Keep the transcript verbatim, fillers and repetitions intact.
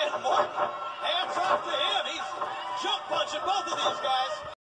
And Morton, hats off to him. He's jump punching both of these guys.